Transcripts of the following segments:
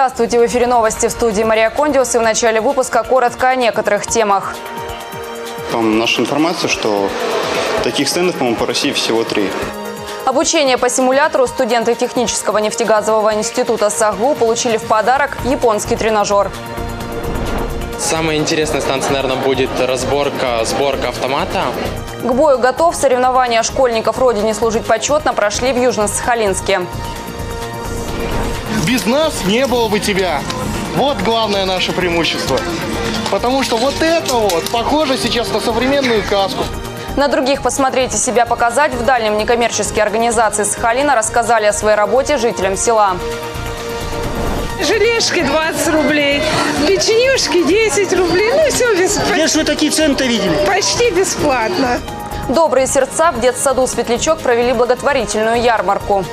Здравствуйте! В эфире новости, в студии Мария Кондиус. И в начале выпуска коротко о некоторых темах. Наша информация, что таких стендов, по-моему, по России всего 3. Обучение по симулятору студенты технического нефтегазового института САГУ получили в подарок японский тренажер. Самая интересная станция, наверное, будет сборка автомата. К бою готов. Соревнования школьников Родине служить почетно прошли в Южно-Сахалинске. Без нас не было бы тебя. Вот главное наше преимущество. Потому что вот это вот похоже сейчас на современную каску. На других посмотреть и себя показать в дальнем некоммерческие организации Сахалина рассказали о своей работе жителям села. Желешки 20 рублей, печенюшки 10 рублей. Ну все бесплатно. Где же вы такие цены-то видели? Почти бесплатно. Добрые сердца в детсаду «Светлячок» провели благотворительную ярмарку.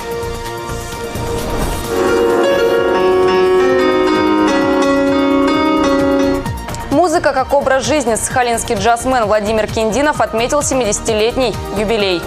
Музыка как образ жизни. Сахалинский джазмен Владимир Киндинов отметил 70-летний юбилей.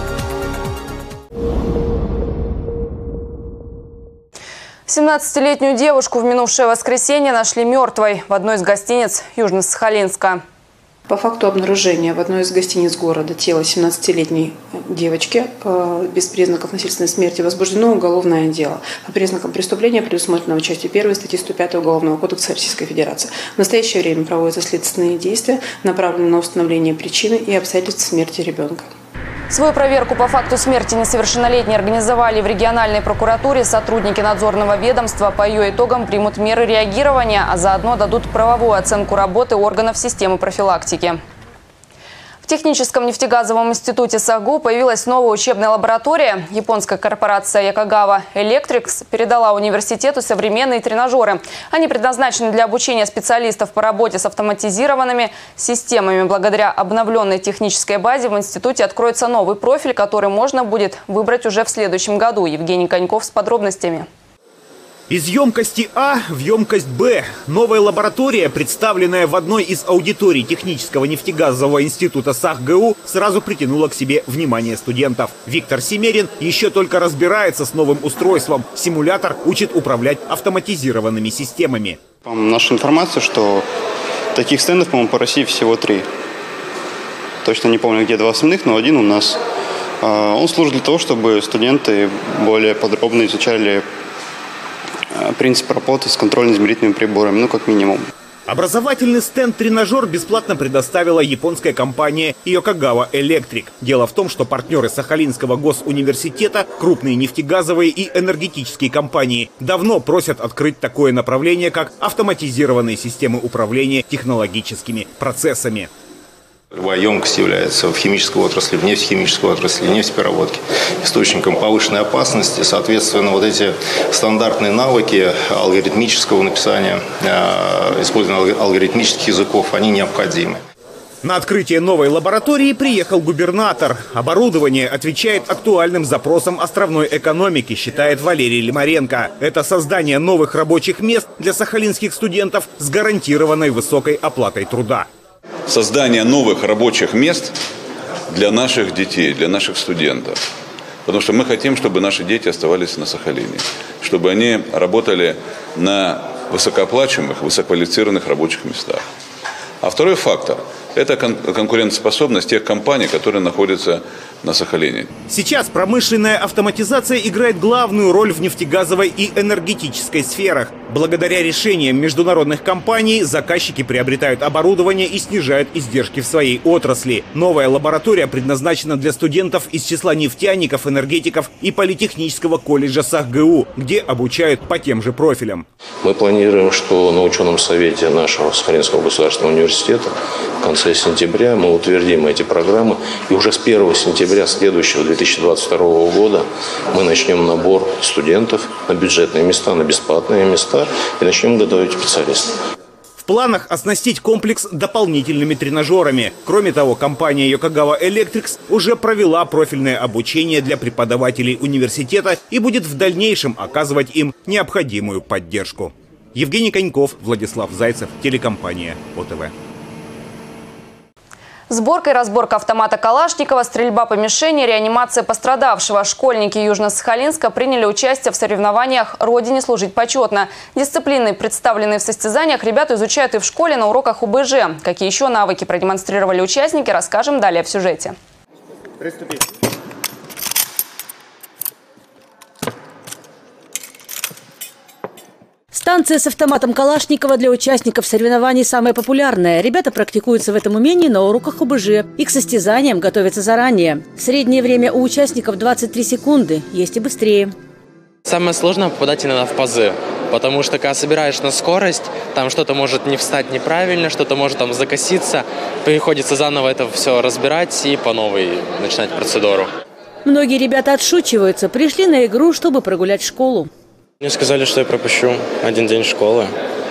17-летнюю девушку в минувшее воскресенье нашли мертвой в одной из гостиниц Южно-Сахалинска. По факту обнаружения в одной из гостиниц города тела 17-летней девочки без признаков насильственной смерти возбуждено уголовное дело по признакам преступления, предусмотренного частью 1 статьи 105 Уголовного кодекса Российской Федерации. В настоящее время проводятся следственные действия, направленные на установление причины и обстоятельств смерти ребенка. Свою проверку по факту смерти несовершеннолетней организовали в региональной прокуратуре. Сотрудники надзорного ведомства по ее итогам примут меры реагирования, а заодно дадут правовую оценку работы органов системы профилактики. В техническом нефтегазовом институте САГУ появилась новая учебная лаборатория. Японская корпорация Якогава Электрикс передала университету современные тренажеры. Они предназначены для обучения специалистов по работе с автоматизированными системами. Благодаря обновленной технической базе в институте откроется новый профиль, который можно будет выбрать уже в следующем году. Евгений Коньков с подробностями. Из емкости А в емкость Б. Новая лаборатория, представленная в одной из аудиторий технического нефтегазового института САГУ, сразу притянула к себе внимание студентов. Виктор Семерин еще только разбирается с новым устройством. Симулятор учит управлять автоматизированными системами. Наша информация, что таких стендов, по-моему, по России всего 3. Точно не помню, где 2 основных, но один у нас. Он служит для того, чтобы студенты более подробно изучали принцип работы с контрольно-измерительными приборами, как минимум. Образовательный стенд-тренажер бесплатно предоставила японская компания Якогава Электрик. Дело в том, что партнеры Сахалинского госуниверситета, крупные нефтегазовые и энергетические компании, давно просят открыть такое направление, как автоматизированные системы управления технологическими процессами. Емкость является в химической отрасли, в нефтехимической отрасли, нефтепереработке источником повышенной опасности. Соответственно, вот эти стандартные навыки алгоритмического написания, использования алгоритмических языков, они необходимы. На открытие новой лаборатории приехал губернатор. Оборудование отвечает актуальным запросам островной экономики, считает Валерий Лимаренко. Это создание новых рабочих мест для сахалинских студентов с гарантированной высокой оплатой труда. Создание новых рабочих мест для наших детей, для наших студентов. Потому что мы хотим, чтобы наши дети оставались на Сахалине, чтобы они работали на высокооплачиваемых, высококвалифицированных рабочих местах. А второй фактор – это конкурентоспособность тех компаний, которые находятся на Сахалине. Сейчас промышленная автоматизация играет главную роль в нефтегазовой и энергетической сферах. Благодаря решениям международных компаний заказчики приобретают оборудование и снижают издержки в своей отрасли. Новая лаборатория предназначена для студентов из числа нефтяников, энергетиков и политехнического колледжа САГУ, где обучают по тем же профилям. Мы планируем, что на ученом совете нашего Сахалинского государственного университета в конце сентября мы утвердим эти программы. И уже с 1 сентября следующего 2022 года мы начнем набор студентов на бюджетные места, на бесплатные места и начнем готовить специалистов. В планах оснастить комплекс дополнительными тренажерами. Кроме того, компания Якогава Электрикс уже провела профильное обучение для преподавателей университета и будет в дальнейшем оказывать им необходимую поддержку. Евгений Коньков, Владислав Зайцев, телекомпания ОТВ. Сборка и разборка автомата Калашникова, стрельба по мишени, реанимация пострадавшего. Школьники Южно-Сахалинска приняли участие в соревнованиях «Родине служить почетно». Дисциплины, представленные в состязаниях, ребята изучают и в школе на уроках УБЖ. Какие еще навыки продемонстрировали участники, расскажем далее в сюжете. Приступить. Станция с автоматом Калашникова для участников соревнований самая популярная. Ребята практикуются в этом умении на уроках ОБЖ и к состязаниям готовятся заранее. Среднее время у участников 23 секунды, есть и быстрее. Самое сложное попадать иногда в пазы, потому что когда собираешь на скорость, там что-то может не встать неправильно, что-то может там закоситься, приходится заново это все разбирать и по новой начинать процедуру. Многие ребята отшучиваются, пришли на игру, чтобы прогулять школу. Мне сказали, что я пропущу один день школы.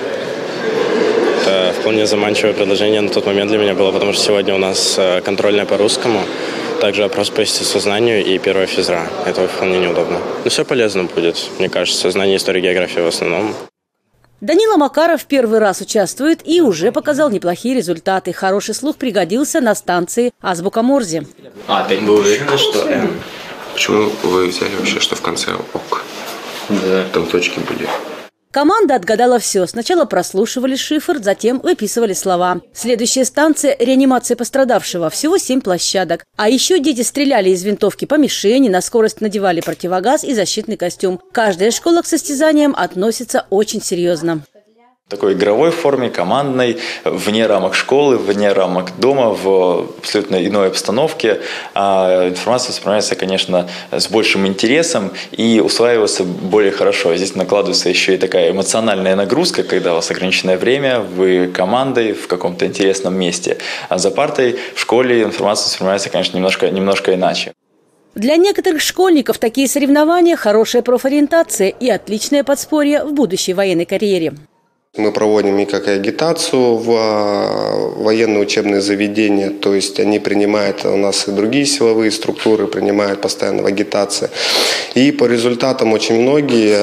Это вполне заманчивое предложение на тот момент для меня было, потому что сегодня у нас контрольная по русскому, также опрос по естествознанию и первая физра. Это вполне неудобно. Но все полезно будет, мне кажется, знание истории и географии в основном. Данила Макаров первый раз участвует и уже показал неплохие результаты. Хороший слух пригодился на станции Азбука Морзе. Опять вы уверены, что Н? Почему вы взяли вообще, что в конце ОК? Да. Там точки были. Команда отгадала все. Сначала прослушивали шифр, затем выписывали слова. Следующая станция – реанимация пострадавшего. Всего 7 площадок. А еще дети стреляли из винтовки по мишени, на скорость надевали противогаз и защитный костюм. Каждая школа к состязаниям относится очень серьезно. В такой игровой форме, командной, вне рамок школы, вне рамок дома, в абсолютно иной обстановке. Информация воспринимается, конечно, с большим интересом и усваивается более хорошо. Здесь накладывается еще и такая эмоциональная нагрузка, когда у вас ограниченное время, вы командой в каком-то интересном месте. А за партой в школе информация воспринимается, конечно, немножко иначе. Для некоторых школьников такие соревнования – хорошая профориентация и отличное подспорье в будущей военной карьере. Мы проводим и как агитацию в военные учебные заведения, то есть они принимают, у нас и другие силовые структуры принимают постоянно в агитации. И по результатам очень многие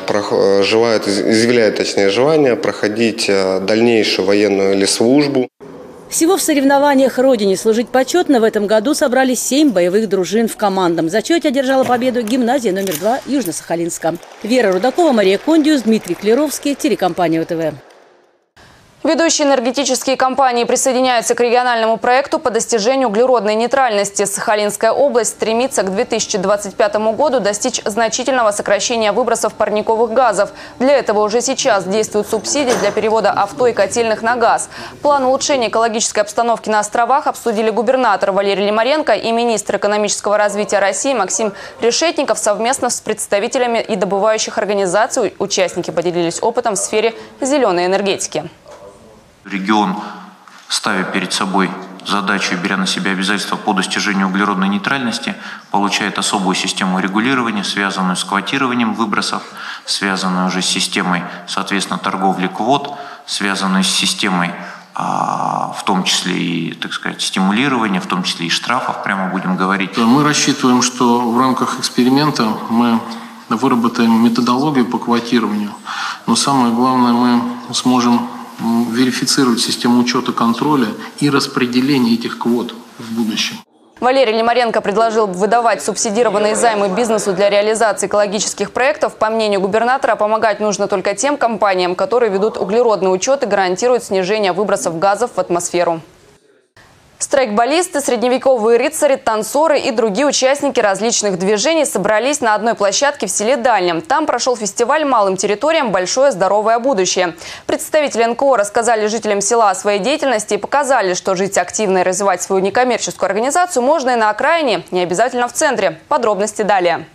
изъявляют желание проходить дальнейшую военную или службу. Всего в соревнованиях «Родине служить почетно» в этом году собрались 7 боевых дружин в командном зачете. Одержала победу гимназия номер 2 Южно-Сахалинска. Вера Рудакова, Мария Кондиус, Дмитрий Клеровский, телекомпания ОТВ. Ведущие энергетические компании присоединяются к региональному проекту по достижению углеродной нейтральности. Сахалинская область стремится к 2025 году достичь значительного сокращения выбросов парниковых газов. Для этого уже сейчас действуют субсидии для перевода авто и котельных на газ. План улучшения экологической обстановки на островах обсудили губернатор Валерий Лимаренко и министр экономического развития России Максим Решетников совместно с представителями и добывающих организаций. Участники поделились опытом в сфере зеленой энергетики. Регион, ставя перед собой задачу и беря на себя обязательства по достижению углеродной нейтральности, получает особую систему регулирования, связанную с квотированием выбросов, связанную уже с системой, соответственно, торговли квот, связанную с системой, в том числе и, так сказать, стимулирования, в том числе и штрафов, прямо будем говорить. Мы рассчитываем, что в рамках эксперимента мы выработаем методологию по квотированию, но самое главное, мы сможем верифицировать систему учета, контроля и распределения этих квот в будущем. Валерий Лимаренко предложил выдавать субсидированные займы бизнесу для реализации экологических проектов. По мнению губернатора, помогать нужно только тем компаниям, которые ведут углеродный учет и гарантируют снижение выбросов газов в атмосферу. Страйкболисты, средневековые рыцари, танцоры и другие участники различных движений собрались на одной площадке в селе Дальнем. Там прошел фестиваль «Малым территориям. Большое здоровое будущее». Представители НКО рассказали жителям села о своей деятельности и показали, что жить активно и развивать свою некоммерческую организацию можно и на окраине, не обязательно в центре. Подробности далее.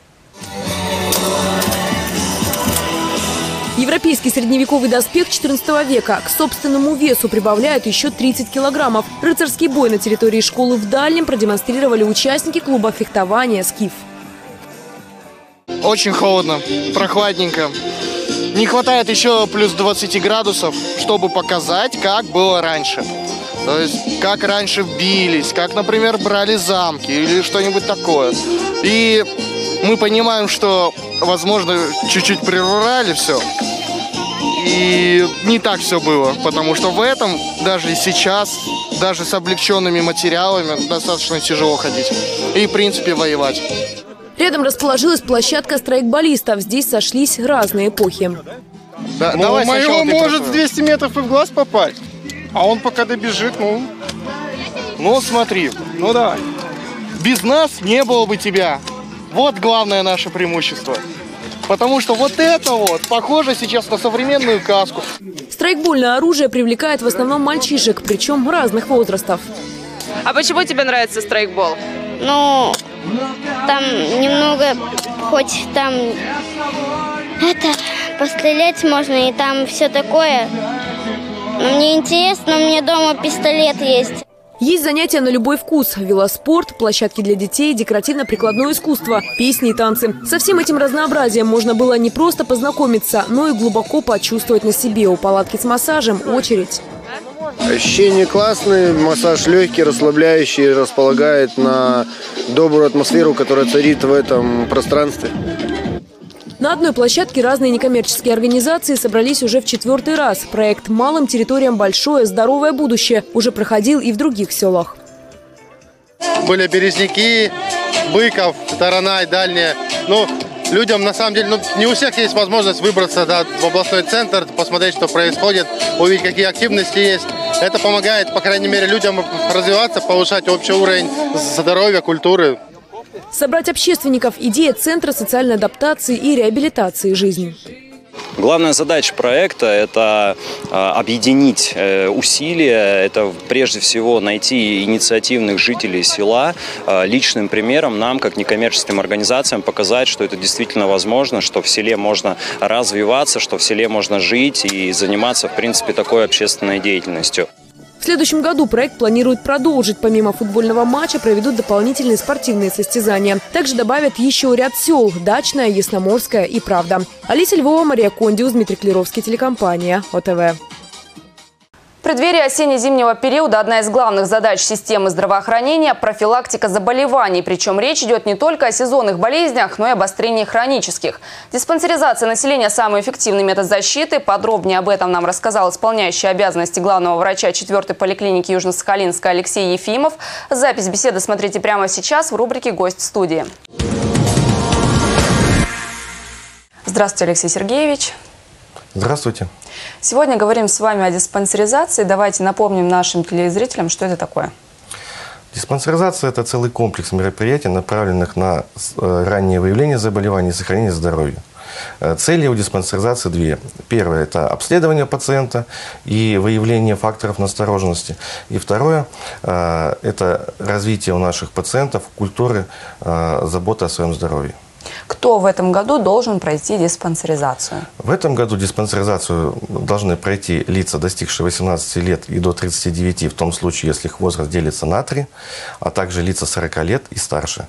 Европейский средневековый доспех XIV века. К собственному весу прибавляют еще 30 килограммов. Рыцарский бой на территории школы в Дальнем продемонстрировали участники клуба фехтования «Скиф». Очень холодно, прохладненько. Не хватает еще плюс 20 градусов, чтобы показать, как было раньше. То есть, как раньше бились, как, например, брали замки или что-нибудь такое. И мы понимаем, что, возможно, чуть-чуть прирурали все. и не так все было, потому что в этом даже сейчас, даже с облегченными материалами достаточно тяжело ходить и, в принципе, воевать. Рядом расположилась площадка страйкболистов. Здесь сошлись разные эпохи. Да, ну, давай моего может с 200 метров и в глаз попасть, а он пока добежит, Ну, смотри, ну давай. Без нас не было бы тебя. Вот главное наше преимущество. Потому что вот это вот похоже сейчас на современную каску. Страйкбольное оружие привлекает в основном мальчишек, причем разных возрастов. А почему тебе нравится страйкбол? Ну, там немного, хоть там пострелять можно и там все такое. Но мне интересно, у меня дома пистолет есть. Есть занятия на любой вкус. Велоспорт, площадки для детей, декоративно-прикладное искусство, песни и танцы. Со всем этим разнообразием можно было не просто познакомиться, но и глубоко почувствовать на себе. У палатки с массажем очередь. Ощущения классные, массаж легкий, расслабляющий, располагает на добрую атмосферу, которая царит в этом пространстве. На одной площадке разные некоммерческие организации собрались уже в 4-й раз. Проект «Малым территориям большое, здоровое будущее» уже проходил и в других селах. Были Березники, Быков, Таранай, Дальняя. Людям, на самом деле, не у всех есть возможность выбраться в областной центр, посмотреть, что происходит, увидеть, какие активности есть. Это помогает, по крайней мере, людям развиваться, повышать общий уровень здоровья, культуры. Собрать общественников – идея Центра социальной адаптации и реабилитации жизни. Главная задача проекта – это объединить усилия, это прежде всего найти инициативных жителей села, личным примером нам, как некоммерческим организациям, показать, что это действительно возможно, что в селе можно развиваться, что в селе можно жить и заниматься, в принципе, такой общественной деятельностью. В следующем году проект планирует продолжить. Помимо футбольного матча проведут дополнительные спортивные состязания. Также добавят еще ряд сел – Дачная, Ясноморская и Правда. Алиса Львова, Мария Кондиус, Дмитрий Клеровский, телекомпания ОТВ. В преддверии осенне-зимнего периода одна из главных задач системы здравоохранения – профилактика заболеваний. Причем речь идет не только о сезонных болезнях, но и обострении хронических. Диспансеризация населения – самый эффективный метод защиты. Подробнее об этом нам рассказал исполняющий обязанности главного врача 4-й поликлиники Южно-Сахалинска Алексей Ефимов. Запись беседы смотрите прямо сейчас в рубрике «Гость студии». Здравствуйте, Алексей Сергеевич. Здравствуйте. Сегодня говорим с вами о диспансеризации. Давайте напомним нашим телезрителям, что это такое. Диспансеризация – это целый комплекс мероприятий, направленных на раннее выявление заболеваний и сохранение здоровья. Цели у диспансеризации две. Первое – это обследование пациента и выявление факторов настороженности. И второе – это развитие у наших пациентов культуры заботы о своем здоровье. Кто в этом году должен пройти диспансеризацию? В этом году диспансеризацию должны пройти лица, достигшие 18 лет и до 39, в том случае, если их возраст делится на 3, а также лица 40 лет и старше.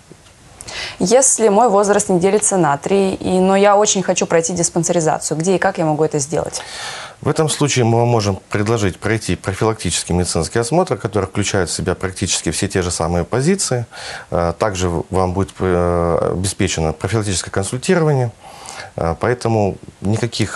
Если мой возраст не делится на 3, но я очень хочу пройти диспансеризацию, где и как я могу это сделать? В этом случае мы вам можем предложить пройти профилактический медицинский осмотр, который включает в себя практически все те же самые позиции. Также вам будет обеспечено профилактическое консультирование, поэтому никаких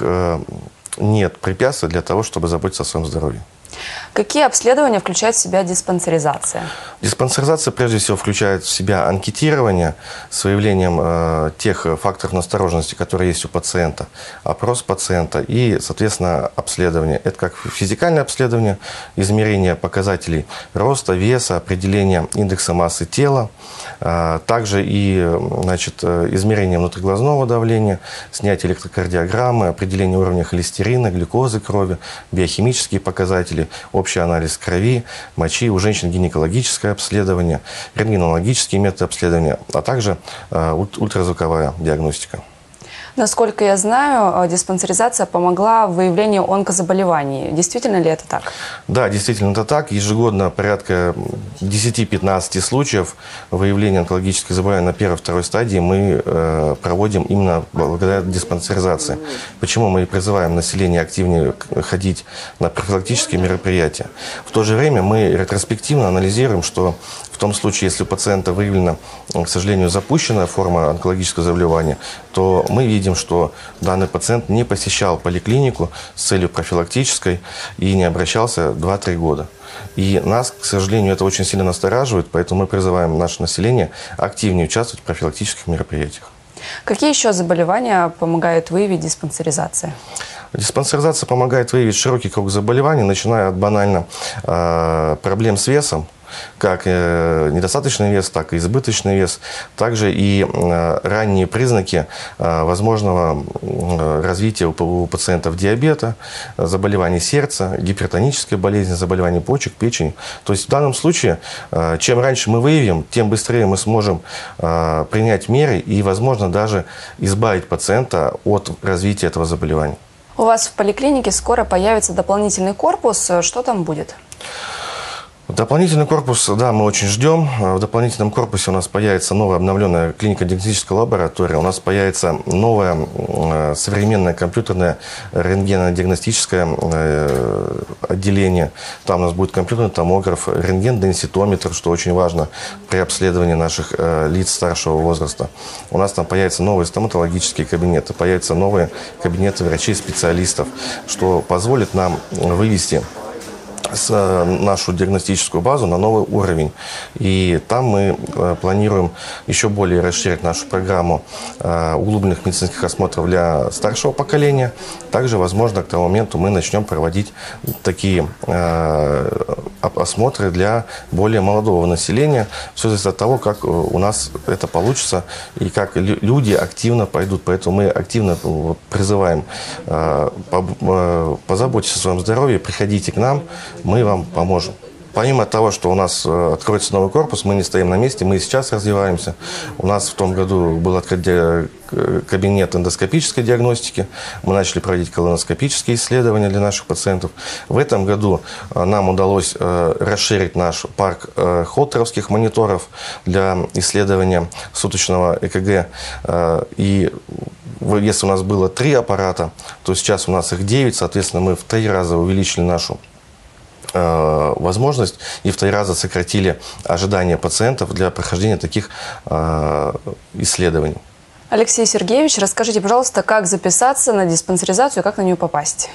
нет препятствий для того, чтобы заботиться о своем здоровье. Какие обследования включает в себя диспансеризация? Диспансеризация прежде всего включает в себя анкетирование с выявлением тех факторов настороженности, которые есть у пациента, опрос пациента и, соответственно, обследование. Это как физикальное обследование, измерение показателей роста, веса, определение индекса массы тела, также и измерение внутриглазного давления, снятие электрокардиограммы, определение уровня холестерина, глюкозы крови, биохимические показатели, общий анализ крови, мочи, у женщин гинекологическое обследование, рентгенологические методы обследования, а также ультразвуковая диагностика. Насколько я знаю, диспансеризация помогла в выявлении онкозаболеваний. Действительно ли это так? Да, действительно это так. Ежегодно порядка 10-15 случаев выявления онкологических заболеваний на 1-2 стадии мы проводим именно благодаря диспансеризации. Почему мы и призываем население активнее ходить на профилактические мероприятия. В то же время мы ретроспективно анализируем, что В том случае, если у пациента выявлена, к сожалению, запущенная форма онкологического заболевания, то мы видим, что данный пациент не посещал поликлинику с целью профилактической и не обращался 2-3 года. И нас, к сожалению, это очень сильно настораживает, поэтому мы призываем наше население активнее участвовать в профилактических мероприятиях. Какие еще заболевания помогают выявить диспансеризация? Диспансеризация помогает выявить широкий круг заболеваний, начиная от банально проблем с весом, как недостаточный вес, так и избыточный вес, также и ранние признаки возможного развития у пациентов диабета, заболеваний сердца, гипертонической болезни, заболеваний почек, печени. То есть в данном случае, чем раньше мы выявим, тем быстрее мы сможем принять меры и, возможно, даже избавить пациента от развития этого заболевания. У вас в поликлинике скоро появится дополнительный корпус. Что там будет? Дополнительный корпус, да, мы очень ждем. В дополнительном корпусе у нас появится новая обновленная клинико-диагностическая лаборатория. У нас появится новое современное компьютерное рентгенодиагностическое отделение. Там у нас будет компьютерный томограф, рентген-денситометр, что очень важно при обследовании наших лиц старшего возраста. У нас там появятся новые стоматологические кабинеты, появятся новые кабинеты врачей-специалистов, что позволит нам вывести нашу диагностическую базу на новый уровень. И там мы планируем еще более расширить нашу программу углубленных медицинских осмотров для старшего поколения. Также, возможно, к тому моменту мы начнем проводить такие осмотры для более молодого населения. Все зависит от того, как у нас это получится и как люди активно пойдут. Поэтому мы активно призываем позаботьтесь о своем здоровье, приходите к нам, мы вам поможем. Помимо того, что у нас откроется новый корпус, мы не стоим на месте, мы и сейчас развиваемся. У нас в том году был открыт кабинет эндоскопической диагностики. Мы начали проводить колоноскопические исследования для наших пациентов. В этом году нам удалось расширить наш парк холтеровских мониторов для исследования суточного ЭКГ. И если у нас было 3 аппарата, то сейчас у нас их 9. Соответственно, мы в 3 раза увеличили нашу возможность и в 3 раза сократили ожидания пациентов для прохождения таких исследований. Алексей Сергеевич, расскажите, пожалуйста, как записаться на диспансеризацию, как на нее попасть?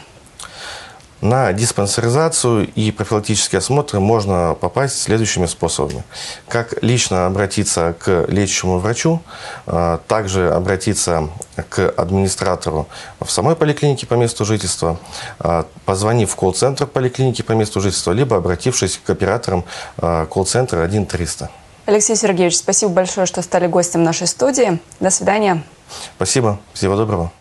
На диспансеризацию и профилактические осмотры можно попасть следующими способами. Как лично обратиться к лечащему врачу, также обратиться к администратору в самой поликлинике по месту жительства, позвонив в колл-центр поликлиники по месту жительства, либо обратившись к операторам колл-центра 1300. Алексей Сергеевич, спасибо большое, что стали гостем нашей студии. До свидания. Спасибо. Всего доброго.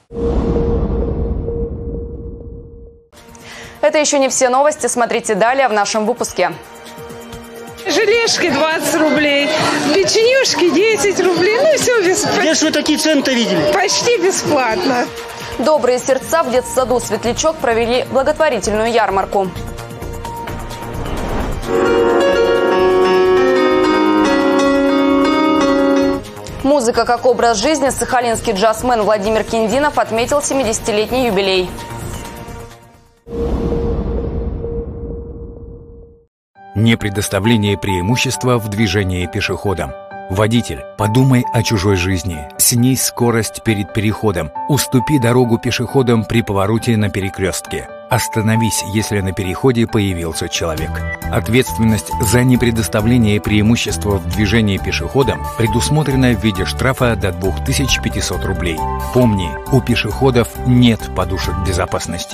Это еще не все новости. Смотрите далее в нашем выпуске. Желешки 20 рублей, печенюшки 10 рублей. Ну, все бесплатно. Где же вы такие цены-то видели? Почти бесплатно. Добрые сердца в детсаду «Светлячок» провели благотворительную ярмарку. Музыка как образ жизни. Сахалинский джазмен Владимир Киндинов отметил 70-летний юбилей. Непредоставление преимущества в движении пешеходам. Водитель, подумай о чужой жизни. Снизь скорость перед переходом. Уступи дорогу пешеходам при повороте на перекрестке. Остановись, если на переходе появился человек. Ответственность за непредоставление преимущества в движении пешеходам предусмотрена в виде штрафа до 2500 рублей. Помни, у пешеходов нет подушек безопасности.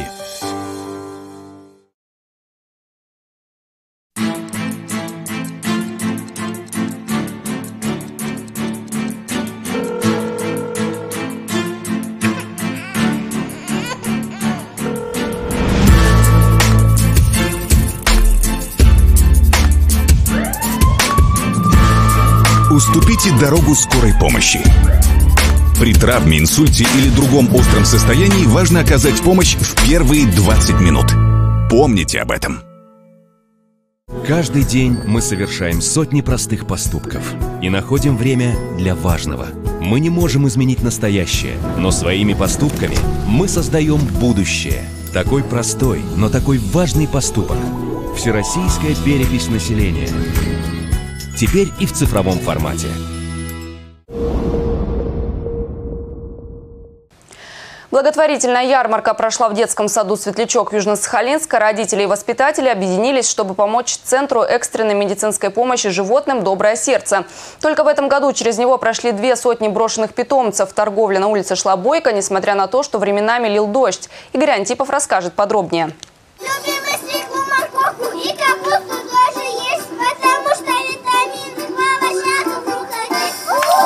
Уступите дорогу скорой помощи. При травме, инсульте или другом остром состоянии важно оказать помощь в первые 20 минут. Помните об этом. Каждый день мы совершаем сотни простых поступков и находим время для важного. Мы не можем изменить настоящее, но своими поступками мы создаем будущее. Такой простой, но такой важный поступок. Всероссийская перепись населения. теперь и в цифровом формате. Благотворительная ярмарка прошла в детском саду «Светлячок» Южно-Сахалинска. Родители и воспитатели объединились, чтобы помочь Центру экстренной медицинской помощи животным «Доброе сердце». Только в этом году через него прошли 200 брошенных питомцев. Торговля на улице шла бойко, несмотря на то, что временами лил дождь. Игорь Антипов расскажет подробнее. Любим свеклу, морковку и капусту тоже есть, потому что витамины в овощах и фруктах есть.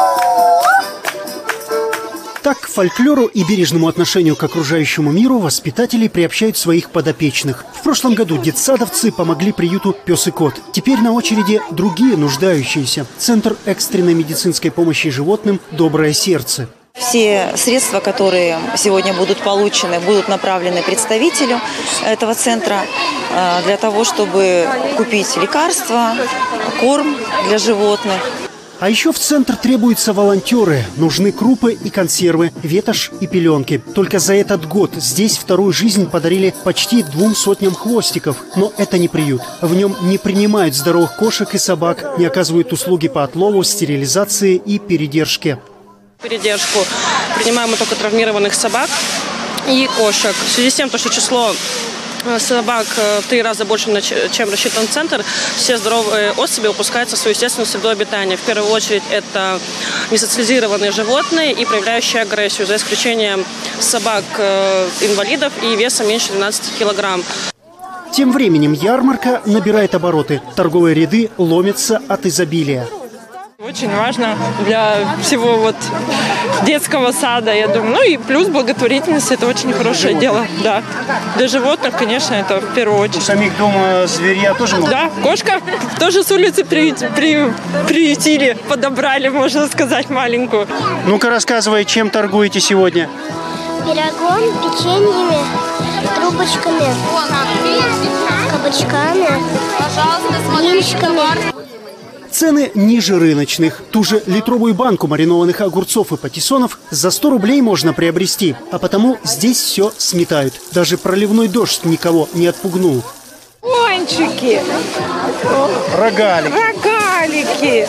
Так, к фольклору и бережному отношению к окружающему миру воспитатели приобщают своих подопечных. В прошлом году детсадовцы помогли приюту «Пес и кот». Теперь на очереди другие нуждающиеся. Центр экстренной медицинской помощи животным «Доброе сердце». Все средства, которые сегодня будут получены, будут направлены представителю этого центра для того, чтобы купить лекарства, корм для животных. А еще в центр требуются волонтеры. Нужны крупы и консервы, ветошь и пеленки. Только за этот год здесь вторую жизнь подарили почти 200 хвостиков. Но это не приют. В нем не принимают здоровых кошек и собак, не оказывают услуги по отлову, стерилизации и передержке. Передержку принимаем мы только травмированных собак и кошек. В связи с тем, что число собак в 3 раза больше, чем рассчитан центр, все здоровые особи выпускаются в свою естественную среду обитания. В первую очередь это несоциализированные животные и проявляющие агрессию, за исключением собак-инвалидов и весом меньше 12 килограмм. Тем временем ярмарка набирает обороты. Торговые ряды ломятся от изобилия. Очень важно для всего детского сада, я думаю. Ну и плюс благотворительность – это очень хорошее дело. Да. Для животных, конечно, это в первую очередь. У самих дома зверя тоже могут? Да, кошка тоже с улицы приютили, подобрали, можно сказать, маленькую. Ну-ка рассказывай, чем торгуете сегодня? Пирогом, печеньями, трубочками, кабачками, блинчиками. Цены ниже рыночных. Ту же литровую банку маринованных огурцов и патиссонов за 100 рублей можно приобрести. А потому здесь все сметают. Даже проливной дождь никого не отпугнул. Пончики. Рогалики. Рогалики.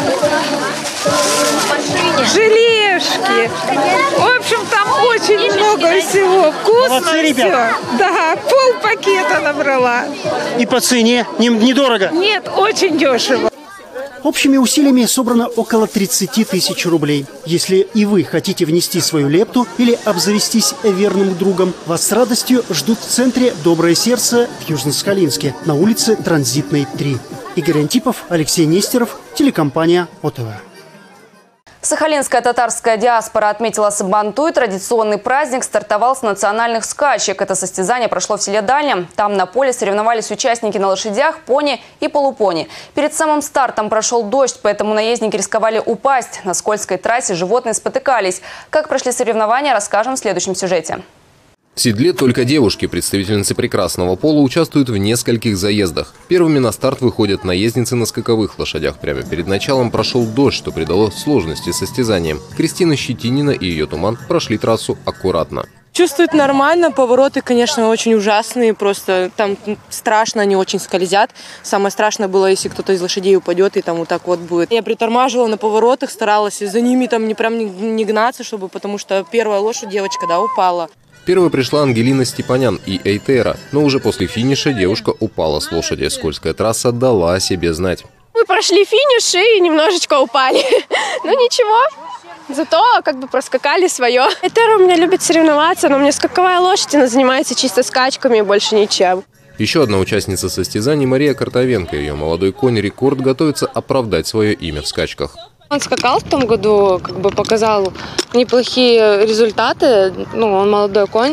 Желешки. В общем, там очень много всего. Вкусно. Молодцы, все. ребята. Да, пол-пакета набрала. И по цене? Недорого? Нет, очень дешево. Общими усилиями собрано около 30 тысяч рублей. Если и вы хотите внести свою лепту или обзавестись верным другом, вас с радостью ждут в центре «Доброе сердце» в Южно-Сахалинске на улице Транзитной, 3. Игорь Антипов, Алексей Нестеров, телекомпания ОТВ. Сахалинская татарская диаспора отметила Сабантуй. Традиционный праздник стартовал с национальных скачек. Это состязание прошло в селе Дальнем. Там на поле соревновались участники на лошадях, пони и полупони. Перед самым стартом прошел дождь, поэтому наездники рисковали упасть. На скользкой трассе животные спотыкались. Как прошли соревнования, расскажем в следующем сюжете. В седле только девушки, представительницы прекрасного пола, участвуют в нескольких заездах. Первыми на старт выходят наездницы на скаковых лошадях. Прямо перед началом прошел дождь, что придало сложности состязаниям. Кристина Щетинина и ее Туман прошли трассу аккуратно. Чувствует нормально, повороты, конечно, очень ужасные, просто там страшно, они очень скользят. Самое страшное было, если кто-то из лошадей упадет и там вот так вот будет. Я притормаживала на поворотах, старалась за ними там не гнаться, потому что первая лошадь, девочка, упала. Первой пришла Ангелина Степанян и Эйтера, но уже после финиша девушка упала с лошади. Скользкая трасса дала о себе знать. Мы прошли финиш и немножечко упали. Ну ничего, зато проскакали свое. Эйтера у меня любит соревноваться, но у меня скаковая лошадь, она занимается чисто скачками и больше ничем. Еще одна участница состязаний Мария Картовенко. Ее молодой конь Рекорд готовится оправдать свое имя в скачках. Он скакал в том году, показал неплохие результаты. Он молодой конь.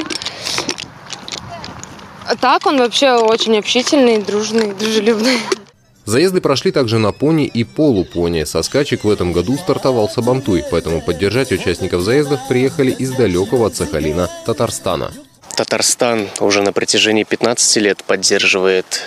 А так он вообще очень общительный, дружный, дружелюбный. Заезды прошли также на пони и полупони. Со скачек в этом году стартовал Сабантуй, поэтому поддержать участников заездов приехали из далекого от Сахалина Татарстана. Татарстан уже на протяжении 15 лет поддерживает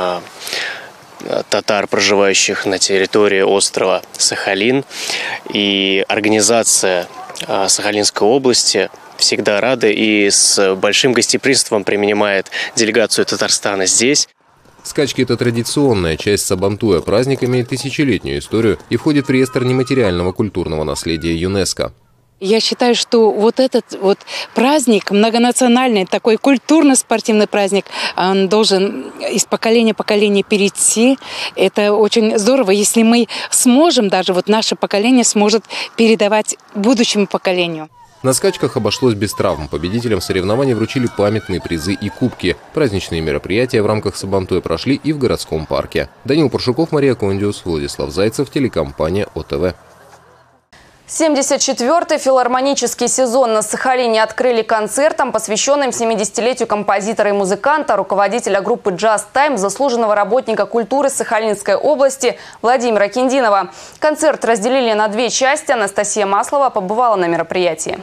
татар, проживающих на территории острова Сахалин. И организация Сахалинской области всегда рада и с большим гостеприимством принимает делегацию Татарстана здесь. Скачки – это традиционная часть Сабантуя. Праздник имеет тысячелетнюю историю и входит в реестр нематериального культурного наследия ЮНЕСКО. Я считаю, что вот этот вот праздник, многонациональный, такой культурно-спортивный праздник, он должен из поколения в поколение перейти. Это очень здорово, если мы сможем, даже вот наше поколение сможет передавать будущему поколению. На скачках обошлось без травм. Победителям соревнований вручили памятные призы и кубки. Праздничные мероприятия в рамках Сабантуя прошли и в городском парке. Данил Паршуков, Мария Кондиус, Владислав Зайцев, телекомпания ОТВ. 74-й филармонический сезон на Сахалине открыли концертом, посвященным 70-летию композитора и музыканта, руководителя группы «Джаз Тайм», заслуженного работника культуры Сахалинской области Владимира Киндинова. Концерт разделили на две части. Анастасия Маслова побывала на мероприятии.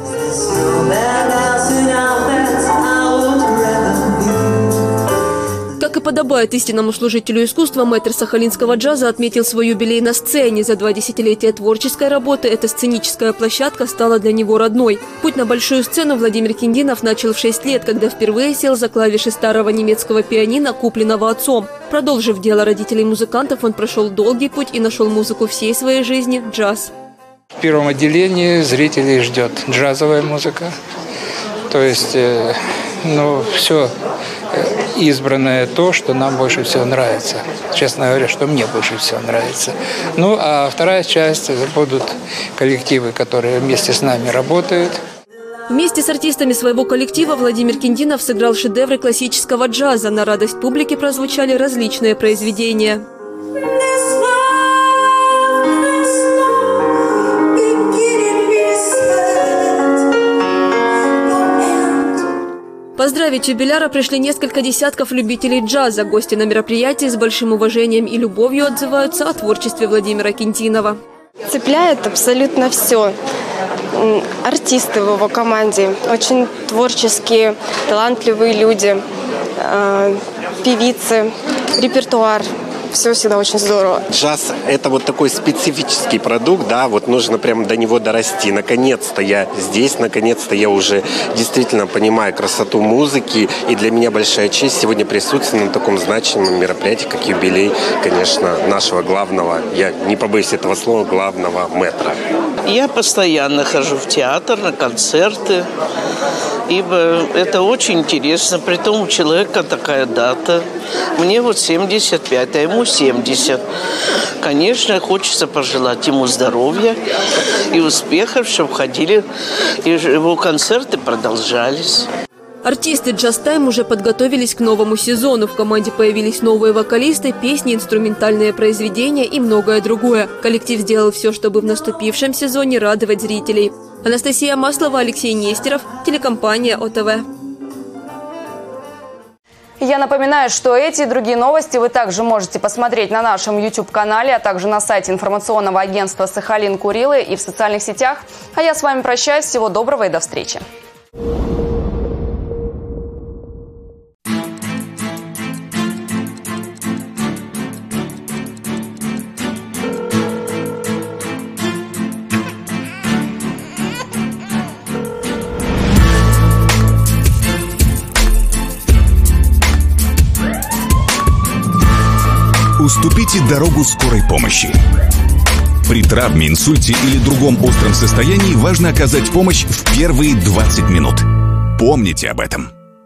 Как и подобает истинному служителю искусства, мэтр сахалинского джаза отметил свой юбилей на сцене. За 2 десятилетия творческой работы эта сценическая площадка стала для него родной. Путь на большую сцену Владимир Киндинов начал в 6 лет, когда впервые сел за клавиши старого немецкого пианино, купленного отцом. Продолжив дело родителей музыкантов, он прошел долгий путь и нашел музыку всей своей жизни – джаз. В первом отделении зрителей ждет джазовая музыка. То есть, все избранное то, что нам больше всего нравится. Честно говоря, что мне больше всего нравится. А вторая часть – будут коллективы, которые вместе с нами работают. Вместе с артистами своего коллектива Владимир Киндинов сыграл шедевры классического джаза. На радость публики прозвучали различные произведения. Поздравить юбиляра пришли несколько десятков любителей джаза. Гости на мероприятии с большим уважением и любовью отзываются о творчестве Владимира Киндинова. Цепляет абсолютно все. Артисты в его команде, очень творческие, талантливые люди, певицы, репертуар. Все всегда очень здорово. Джаз – это вот такой специфический продукт, да, вот нужно прямо до него дорасти. Наконец-то я здесь, наконец-то я уже действительно понимаю красоту музыки. И для меня большая честь сегодня присутствовать на таком значимом мероприятии, как юбилей, конечно, нашего главного, я не побоюсь этого слова, главного мэтра. Я постоянно хожу в театр, на концерты, ибо это очень интересно. Притом у человека такая дата. Мне вот 75, а ему 70. Конечно, хочется пожелать ему здоровья и успехов, чтобы ходили, и его концерты продолжались. Артисты «Джаз Тайм» уже подготовились к новому сезону. В команде появились новые вокалисты, песни, инструментальные произведения и многое другое. Коллектив сделал все, чтобы в наступившем сезоне радовать зрителей. Анастасия Маслова, Алексей Нестеров, телекомпания ОТВ. Я напоминаю, что эти и другие новости вы также можете посмотреть на нашем YouTube-канале, а также на сайте информационного агентства «Сахалин Курилы» и в социальных сетях. А я с вами прощаюсь. Всего доброго и до встречи. Уступите дорогу скорой помощи. При травме, инсульте или другом остром состоянии важно оказать помощь в первые 20 минут. Помните об этом.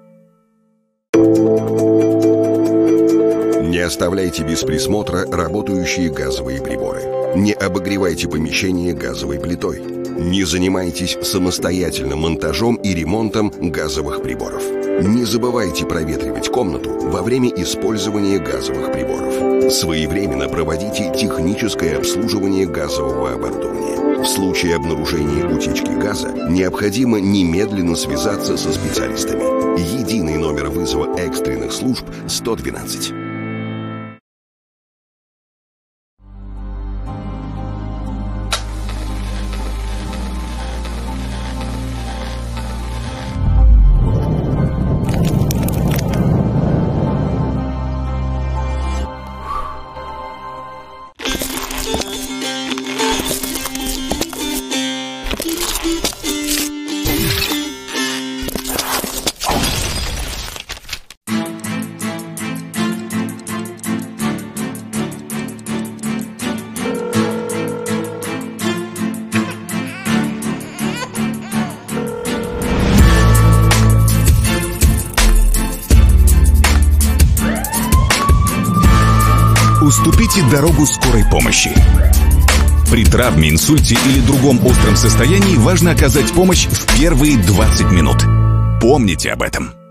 Не оставляйте без присмотра работающие газовые приборы. Не обогревайте помещение газовой плитой. Не занимайтесь самостоятельно монтажом и ремонтом газовых приборов. Не забывайте проветривать комнату во время использования газовых приборов. Своевременно проводите техническое обслуживание газового оборудования. В случае обнаружения утечки газа необходимо немедленно связаться со специалистами. Единый номер вызова экстренных служб 112. Уступите дорогу скорой помощи. При травме, инсульте или другом остром состоянии важно оказать помощь в первые 20 минут. Помните об этом.